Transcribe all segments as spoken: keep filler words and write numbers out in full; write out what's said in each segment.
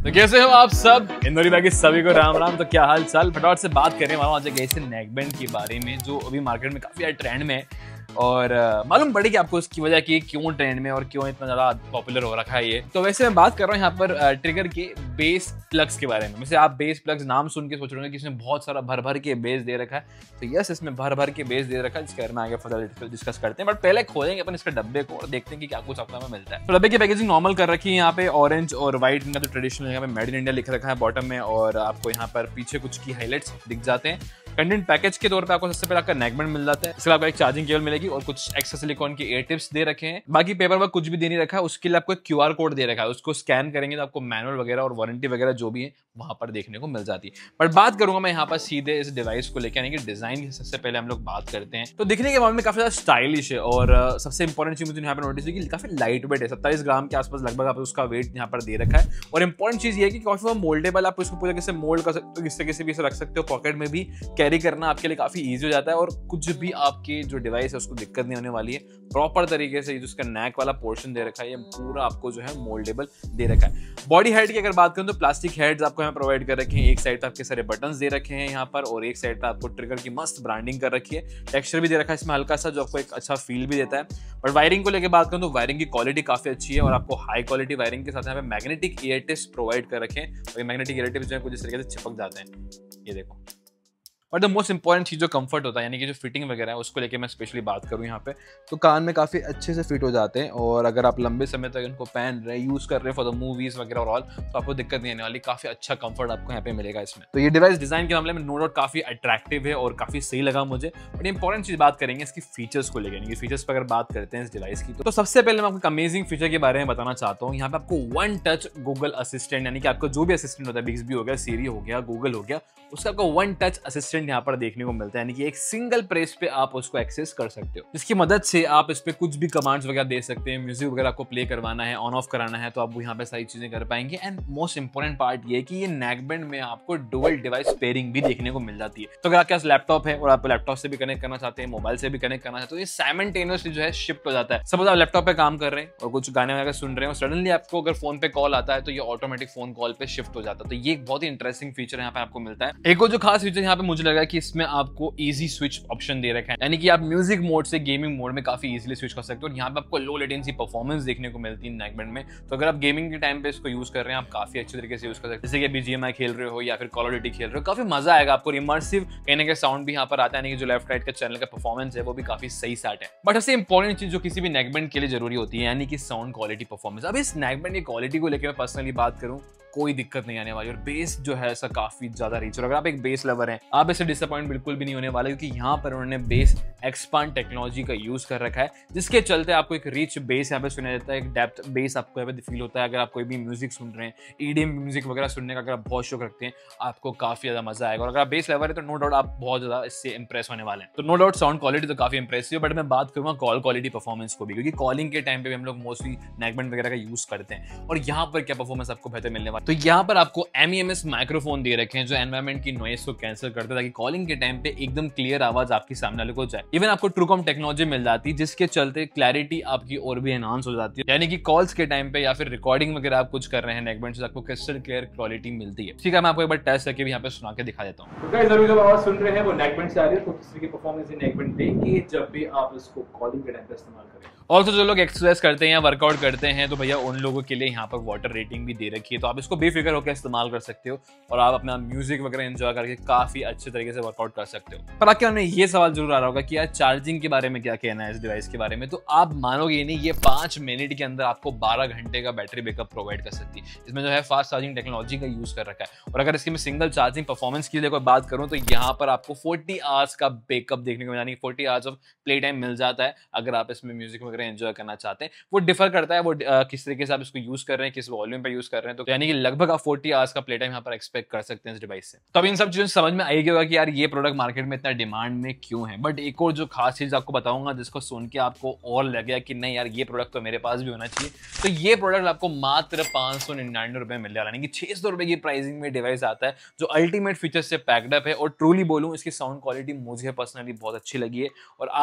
तो कैसे हो आप सब? इंदौरी बाकी सभी को राम राम। तो क्या हाल चाल? फटाफट से बात करने वाला हूँ आज एक ऐसे नेकबैंड के बारे में जो अभी मार्केट में काफी ट्रेंड में है और uh, मालूम पड़ेगी आपको उसकी वजह की क्यों ट्रेंड में और क्यों इतना ज्यादा पॉपुलर हो रखा है ये। तो वैसे मैं बात कर रहा हूँ यहाँ पर uh, ट्रिगर के बेस प्लग्स के बारे में। वैसे आप बेस प्लग्स नाम सुन के सोच रहे हो कि इसमें बहुत सारा भर भर के बेस दे रखा है, तो यस इसमें भर भर के बेस दे रखा है, जिसके बारे में आगे फर्दर डिस्कस करते हैं। बट पहले खोलेंगे अपन इसके डब्बे को और देखते हैं कि क्या कुछ आपको हमें मिलता है। तो डब्बे की पैकेजिंग नॉर्मल कर रखी है यहाँ पे, ऑरेंज और व्हाइट इनका तो ट्रेडिशनल यहाँ पे मेड इन इंडिया लिख रखा है बॉटम में, और आपको यहाँ पर पीछे कुछ की हाईलाइट्स दिख जाते हैं। कंटेंट पैकेज के तौर पे आपको सबसे पहले आपका नेकबैंड मिल जाता है, इसके आपको एक चार्जिंग केबल मिलेगी और कुछ एक्स्ट्रा सिलिकॉन के एयर टिप्स दे रखे हैं। बाकी पेपर वर्क कुछ भी दे नहीं रखा है, उसके लिए आपको एक क्यूआर कोड दे रखा है, उसको स्कैन करेंगे तो आपको मैनुअल वगैरह और वारंटी वगैरह जो भी है वहां पर देखने को मिल जाती है। बट बात करूंगा मैं यहाँ पर सीधे इस डिवाइस को लेकर, यानी कि डिजाइन की सबसे पहले हम लोग बात करते हैं। तो दिखने के मामले में काफी ज्यादा स्टाइलिश है और uh, सबसे इंपॉर्टेंट चीज मुझे यहाँ पर नोटिस हुई कि काफी लाइट वेट है, सत्ताईस ग्राम के आसपास लगभग आप उसका वेट यहाँ पर दे रखा है। और इंपॉर्टेंट चीज ये है कि काफी मोल्डेबल, आप उसको पूरा कैसे मोल्ड कर सकते हो, किस तरीके से भी इसे रख सकते हो, पॉकेट में भी कैरी करना आपके लिए काफी ईजी हो जाता है और कुछ भी आपके जो डिवाइस है उसको दिक्कत नहीं होने वाली है। प्रॉपर तरीके से जो उसका नेक वाला पोर्शन दे रखा है ये पूरा आपको जो है मोल्डेबल दे रखा है। बॉडी हेड की अगर बात करें तो प्लास्टिक हेड्स आपको यहाँ प्रोवाइड कर रखे हैं, एक साइड पे आपके सारे बटन्स दे रखे हैं यहाँ पर और एक साइड पे आपको ट्रिगर की मस्त ब्रांडिंग कर रखी है। टेक्सचर भी दे रखा है इसमें हल्का सा, जो आपको एक अच्छा फील भी देता है। बट वायरिंग को लेकर बात करें तो वायरिंग की क्वालिटी काफी अच्छी है और आपको हाई क्वालिटी वायरिंग के साथ यहाँ पे मैग्नेटिक ईयर टिप्स प्रोवाइड कर रखे हैं और ये मैग्नेटिक ईयर टिप्स जो है कुछ इस तरीके से चिपक जाते हैं, ये देखो। और द मोस्ट इंपॉर्टेंट चीज जो कंफर्ट होता है, यानी कि जो फिटिंग वगैरह है उसको लेके मैं स्पेशली बात करूं यहाँ पे, तो कान में काफी अच्छे से फिट हो जाते हैं और अगर आप लंबे समय तक इनको पहन रहे यूज कर रहे फॉर द मूवीज वगैरह और ऑल, तो आपको दिक्कत नहीं आने वाली। काफी अच्छा कंफर्ट आपको यहाँ पे मिलेगा इसमें। तो ये डिवाइस डिजाइन के मामले में नो डाउट काफी अट्रैक्टिव है और काफी सही लगा मुझे। बट इंपॉर्टेंट चीज बात करेंगे इसकी फीचर्स को लेकर, यानी फीचर्स पर अगर बात करते हैं इस डिवाइस की, तो सबसे पहले मैं आपको अमेजिंग फीचर के बारे में बताना चाहता हूँ। यहाँ पे आपको वन टच गूगल असिस्टेंट, यानी कि आपको जो भी असिस्टेंट होता है, बिक्सबी हो गया, सीरी हो गया, गूगल हो गया, उसका आपको वन टच असिस्टेंट यहाँ पर देखने को मिलता है, यानी कि एक सिंगल प्रेस पे आप उसको एक्सेस कर सकते हो, जिसकी मदद से आप इस पे कुछ भी कमांड्स वगैरह दे सकते हैं। म्यूजिक वगैरह आपको प्ले करवाना है, ऑन ऑफ कराना है, तो आप यहाँ पे सारी चीजें कर पाएंगे। एंड मोस्ट इंपोर्टेंट पार्ट ये है कि ये नेकबैंड में आपको डुअल डिवाइस पेयरिंग भी देखने को मिल जाती है। तो अगर आपके पास लैपटॉप है और आप लैपटॉप से भी कनेक्ट करना चाहते हैं, मोबाइल से भी कनेक्ट करना चाहते हैं, तो ये साइमल्टेनियसली जो है शिफ्ट हो जाता है। सपोज आप लैपटॉप पे काम कर रहे हैं और कुछ गाने वगैरह सुन रहे हैं और सडनली आपको अगर फोन पे कॉल आता है तो ये ऑटोमेटिक फोन कॉल पे शिफ्ट हो जाता है। तो ये एक बहुत ही इंटरेस्टिंग फीचर यहाँ पे आपको मिलता है। एक और जो खास फीचर यहाँ पे मुझे लगा कि इसमें आपको इजी स्विच ऑप्शन दे रखा है, यानी कि आप म्यूजिक मोड से गेमिंग मोड में काफी इजीली स्विच कर सकते हो और यहाँ पे आपको लो लेटेंसी परफॉर्मेंस देखने को मिलती है नेकबैंड में। तो अगर आप गेमिंग के टाइम पे इसको यूज कर रहे हैं, आप काफी अच्छे तरीके से यूज कर सकते हैं, जैसे कि बीजीएमआई खेल रहे हो या फिर कॉल ऑफ ड्यूटी खेल रहे हो, काफी मजा आएगा आपको। इमर्सिव कहने का साउंड भी यहाँ पर आता है, यानी कि जो लेफ्ट राइट का चैनल का परफॉर्मेंस है वो भी काफी सही सेट है। बट सबसे इंपॉर्टेंट चीज जो किसी भी नेकबैंड के लिए जरूरी होती है, यानी कि साउंड क्वालिटी परफॉर्मेंस। अब इस नेकबैंड की क्वालिटी को लेकर मैं पर्सनली बात करूं, कोई दिक्कत नहीं आने वाली और बेस जो है ऐसा काफी ज्यादा रिच। और अगर आप एक बेस लवर हैं, आप इससे डिसअपॉइंट बिल्कुल भी नहीं होने वाले, क्योंकि यहाँ पर उन्होंने बेस एक्सपांड टेक्नोलॉजी का यूज कर रखा है, जिसके चलते आपको एक रिच बेस यहाँ पे सुना जाता है, एक डेप्थ बेस आपको यहाँ पे फील होता है। अगर आप कोई भी म्यूजिक सुन रहे हैं, ईडीएम म्यूजिक वगैरह सुनने का अगर आप बहुत शौक रखते हैं, आपको काफी ज्यादा मजा आएगा। और अगर आप बेस लवर है तो नो डाउट आप बहुत ज्यादा इससे इंप्रेस होने वाले हैं। तो नो डाउट साउंड क्वालिटी तो काफी इंप्रेसिव, बट मैं बात करूंगा कॉल क्वालिटी परफॉर्मेंस को भी, क्योंकि कॉलिंग के टाइम पे भी हम लोग मोस्टली नेकबैंड वगैरह का यूज करते हैं और यहाँ पर क्या परफॉर्मेंस आपको बेहतर मिलने वाला। तो यहाँ पर आपको M E M S microphone दे रखे हैं जो एनवायरमेंट की नॉइस को कैंसिल करते हैं, ताकि कॉलिंग के टाइम पे एकदम क्लियर आवाज आपकी सामने वाले को जाए। इवन आपको ट्रूकॉम टेक्नोलॉजी मिल जाती है, जिसके चलते क्लैरिटी आपकी और भी एनहांस हो जाती है, यानी कि कॉल्स के टाइम पे या फिर रिकॉर्डिंग वगैरह आप कुछ कर रहे हैं नेकबैंड से, आपको क्रिस्टल क्लियर क्वालिटी मिलती है। ठीक है, मैं आपको एक बार टेस्ट करके भी यहाँ पे सुना के दिखा देता हूँ। तो गाइस अभी जो आवाज सुन रहे हैं वो नेकबैंड से आ रही है, तो किस तरह की परफॉर्मेंस है नेकबैंड देंगे जब भी आप इसको कॉलिंग के टाइम पे इस्तेमाल करें। और तो जो लोग एक्सरसाइज करते हैं या वर्कआउट करते हैं, तो भैया उन लोगों के लिए यहाँ पर वाटर रेटिंग भी दे रखी है, तो आप इसको बेफिक्र होकर इस्तेमाल कर सकते हो और आप अपना म्यूजिक वगैरह एंजॉय करके काफी अच्छे तरीके से वर्कआउट कर सकते हो। पर आपके मन में ये सवाल जरूर आ रहा होगा कि यार चार्जिंग के बारे में क्या कहना है इस डिवाइस के बारे में। तो आप मानोगे नहीं, ये पांच मिनट के अंदर आपको बारह घंटे का बैटरी बैकअप प्रोवाइड कर सकती है। इसमें जो है फास्ट चार्जिंग टेक्नोलॉजी का यूज कर रखा है। और अगर इसकी मैं सिंगल चार्जिंग परफॉर्मेंस की कोई बात करूं तो यहाँ पर आपको फोर्टी आवर्स का बैकअप देखने को मिला, यानी forty hours of play time मिल जाता है अगर आप इसमें म्यूजिक वगैरह एंजॉय करना चाहते हैं। वो डिफर करता है वो आ, किस तरीके से आप इसको यूज कर रहे हैं, किस वॉल्यूम पे यूज कर रहे हैं। तो यानी कि लगभग आप फोर्टी आवर्स का प्ले टाइम यहाँ पर एक्सपेक्ट कर सकते हैं इस डिवाइस से। तो अब इन सब चीजों समझ में आएगी होगा कि यार ये प्रोडक्ट मार्केट में इतना डिमांड में क्यों है। बट एक और जो खास चीज आपको बताऊंगा जिसको सुन के आपको और लगेगा कि नहीं यार ये प्रोडक्ट तो मेरे पास भी होना चाहिए, तो ये प्रोडक्ट आपको मात्र पांच सौ निन्यानवे रुपए मिल रहा है, यानी कि छह सौ रुपए की प्राइसिंग में डिवाइस आता है जो अल्टीमेट फीचर से पैक्ड अप है। और ट्रूली बोलूं, इसकी साउंड क्वालिटी मुझे पर्सनली बहुत अच्छी लगी है और आप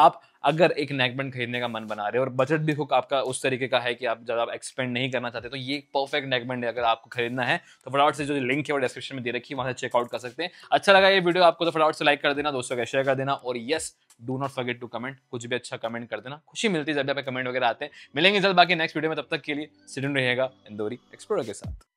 अगर एक नेकबैंड खरीदने का मन बना रहे हो और बजट भी हो आपका उस तरीके का है कि आप ज़्यादा एक्सपेंड नहीं करना चाहते, तो ये परफेक्ट नेकबैंड है। अगर आपको खरीदना है तो फटाफट से जो लिंक है वो डिस्क्रिप्शन में दे रखी है, वहां से चेकआउट कर सकते हैं। अच्छा लगा ये वीडियो आपको तो फटाफट से लाइक कर देना, दोस्तों का शेयर कर देना, और yes do not forget to comment, कुछ भी अच्छा कमेंट कर देना, खुशी मिलती है जब भी आप कमेंट वगैरह आते हैं। मिलेंगे जल्द बाकी नेक्स्ट वीडियो में, तब तक के लिए सिट इन रहिएगा इंदौरी एक्सप्लोरर के साथ।